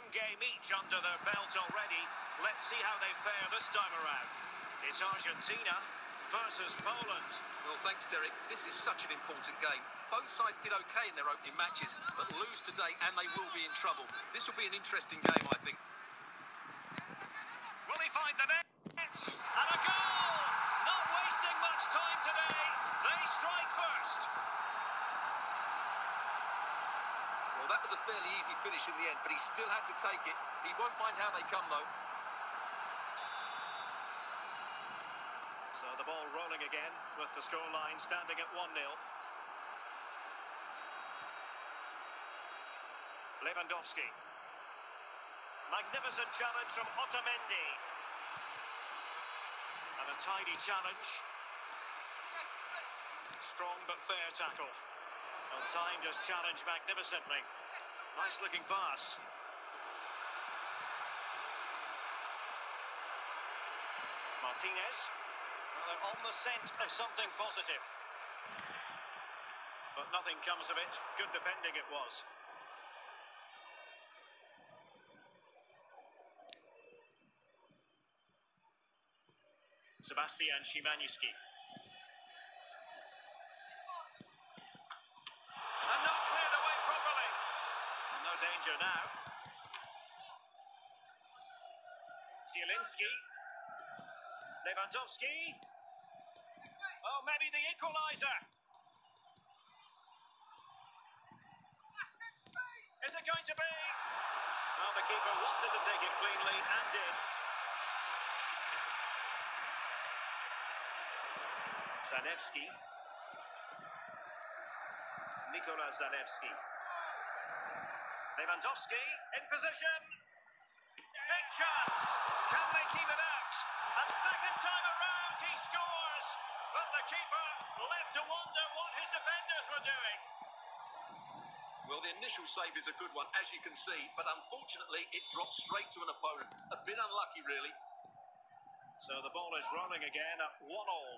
game each under their belt already. Let's see how they fare this time around. It's Argentina versus Poland. Well, thanks, Derek. This is such an important game. Both sides did okay in their opening matches, but lose today and they will be in trouble. This will be an interesting game, I think. Will he find the net? And a goal! Not wasting much time today. They strike first. Well, that was a fairly easy finish in the end, but he still had to take it. He won't mind how they come, though. So the ball rolling again with the scoreline standing at 1-0. Lewandowski. Magnificent challenge from Otamendi. And a tidy challenge. Strong but fair tackle. Well, timed his challenge magnificently. Nice looking pass. Martinez. Well, they're on the scent of something positive. But nothing comes of it. Good defending it was. Sebastian Szymanski. And not cleared away properly. And no danger now. Zielinski. Lewandowski. Oh, maybe the equaliser. Is it going to be? Well, the keeper wanted to take it cleanly and did. Zanevski. Nikola Zanevski. Lewandowski in position. Big chance. Can they keep it out? And second time around he scores. But the keeper left to wonder what his defenders were doing. Well, the initial save is a good one, as you can see, but unfortunately it dropped straight to an opponent. A bit unlucky, really. So the ball is rolling again at 1-1.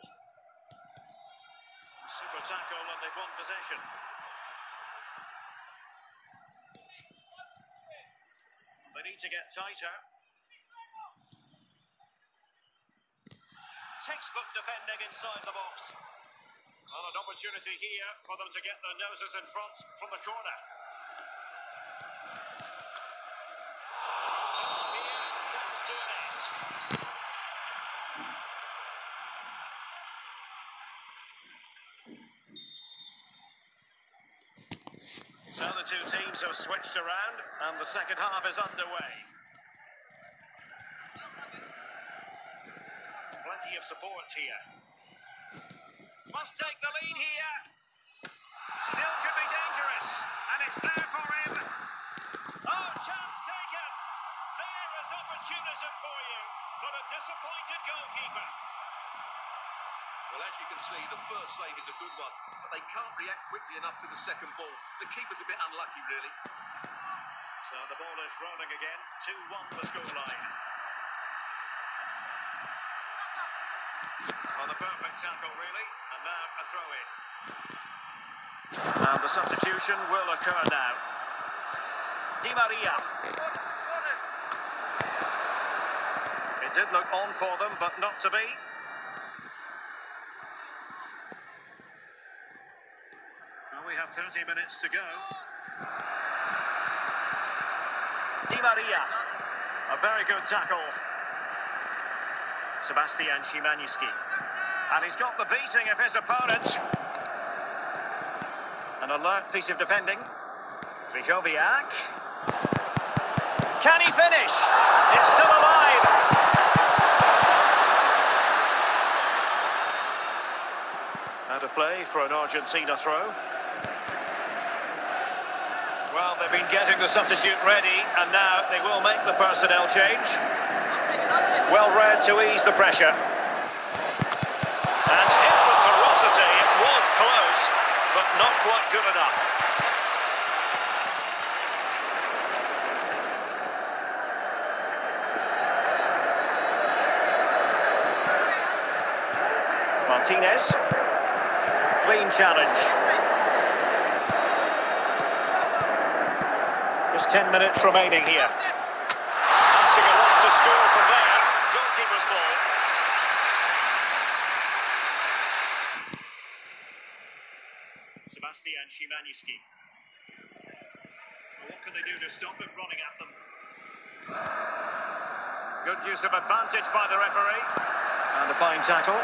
Super tackle and they've won possession. They need to get tighter. Textbook defending inside the box. Well, an opportunity here for them to get their noses in front from the corner. First half here comes to an end. So the two teams have switched around and the second half is underway. Plenty of support here. Must take the lead here. Still could be dangerous. And it's there for him. Oh, chance taken. There is opportunism for you. But a disappointed goalkeeper. Well, as you can see, the first save is a good one, but they can't react quickly enough to the second ball. The keeper's a bit unlucky, really. So the ball is rolling again. 2-1 the scoreline. Well, the perfect tackle, really. And now a throw-in. And the substitution will occur now. Di Maria. It did look on for them, but not to be. Well, we have 30 minutes to go. Di Maria. A very good tackle. Sebastian Szymanski. And he's got the beating of his opponent. An alert piece of defending. Krychowiak. Can he finish? It's still alive. Out of play for an Argentina throw. Well, they've been getting the substitute ready, and now they will make the personnel change. Well read to ease the pressure. And hit with ferocity. It was close, but not quite good enough. Martinez. Clean challenge. Just 10 minutes remaining here. score from there. Goalkeeper's ball. Sebastian Szymanski. Well, what can they do to stop him running at them? Good use of advantage by the referee. And a fine tackle.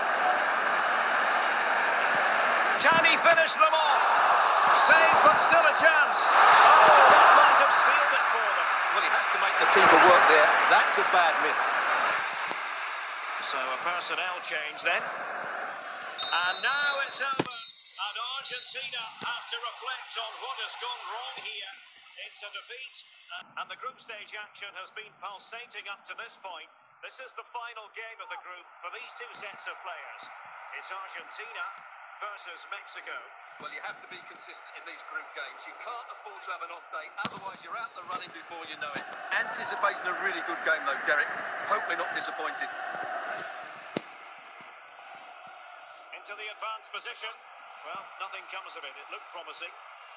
Can he finish them off? Save, but still a chance. Oh, that might have sealed it for them. Well, he has to make the keeper work there. That's a bad miss. So a personnel change then. And now it's over. And Argentina have to reflect on what has gone wrong here. It's a defeat. And the group stage action has been pulsating up to this point. This is the final game of the group for these two sets of players. It's Argentina versus Mexico. Well, you have to be consistent in these group games. You can't afford to have an off day, otherwise you're out the running before you know it. Anticipating a really good game though, Derek. Hope we're not disappointed. Into the advanced position. Well, nothing comes of it. It looked promising.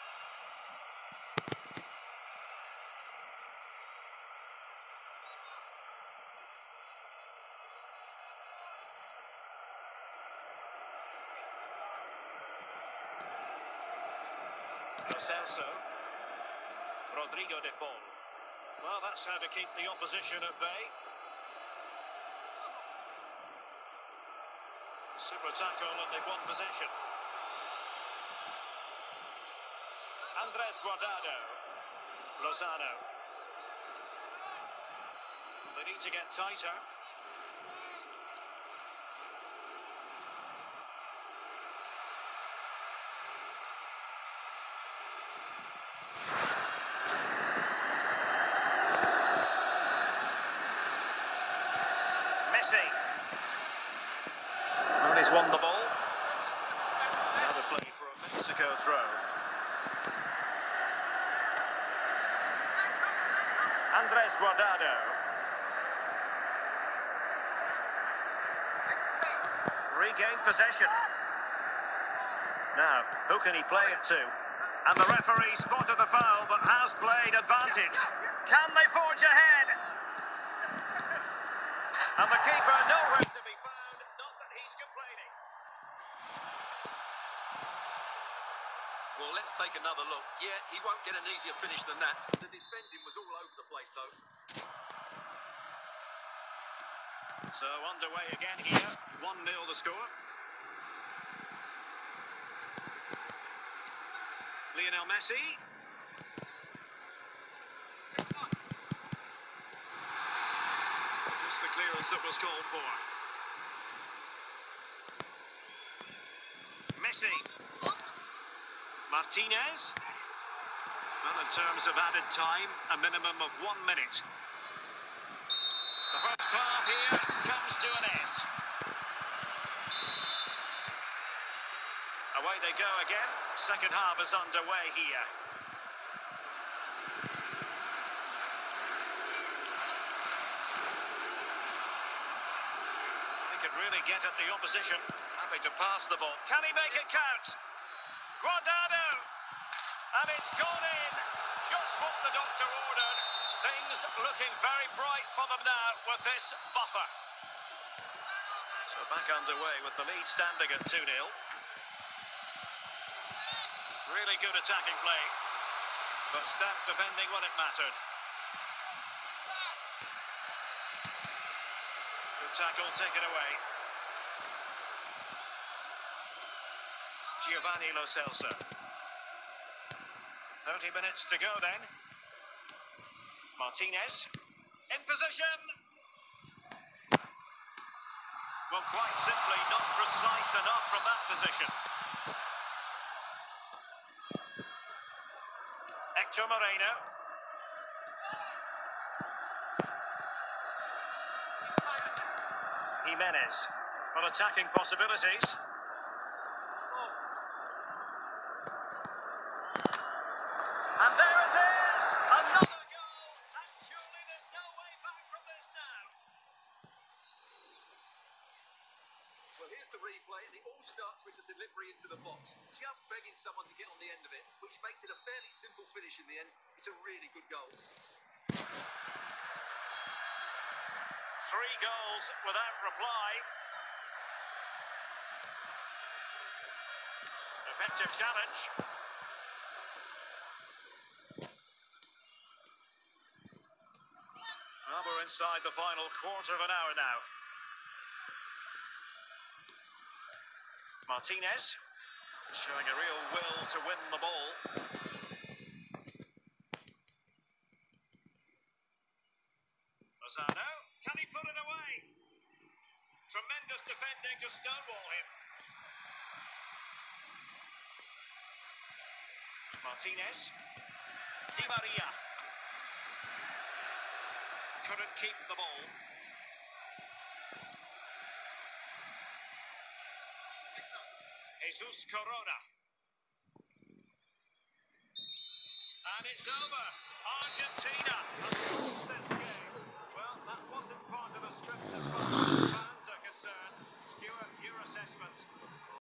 Lo Celso. Rodrigo de Paul. Well, that's how to keep the opposition at bay. Super tackle and they've won possession. Andres Guardado. Lozano. They need to get tighter. Messi. And he's won the ball. Another play for a Mexico throw. Andres Guardado. Regained possession. Now, who can he play it to? And the referee spotted the foul, but has played advantage. Can they forge ahead? And the keeper nowhere to be found, not that he's complaining. Well, let's take another look. Yeah, he won't get an easier finish than that. The defending was all over the place, though. So underway again here. 1-0 the score. Lionel Messi. Just the clearance that was called for. Messi. Martinez. Well, in terms of added time, a minimum of 1 minute. The first half here comes to an end. Away they go again. Second half is underway here. They could really get at the opposition. Happy to pass the ball. Can he make it count? Guardado! And it's gone in. Just what the doctor ordered. Things looking very bright for them now with this buffer. So back underway with the lead standing at 2-0. Really good attacking play, but stout defending when it mattered. Good tackle taken away. Giovanni Lo Celso. 30 minutes to go then. Martinez in position. Well, quite simply not precise enough from that position. Hector Moreno. Jimenez. Well, attacking possibilities. And there it is! Another goal! And surely there's no way back from this now. Well, here's the replay, and it all starts with the delivery into the box. Just begging someone to get on the end of it, which makes it a fairly simple finish in the end. It's a really good goal. 3 goals without reply. Effective challenge. Well, we're inside the final quarter of an hour now. Martinez showing a real will to win the ball. Lozano, can he put it away? Tremendous defending to stonewall him. Martinez. Di Maria. Couldn't keep the ball. Jesus Corona. And it's over. Argentina have lost this game. Well, that wasn't part of the script as far as the fans are concerned. Stuart, your assessment?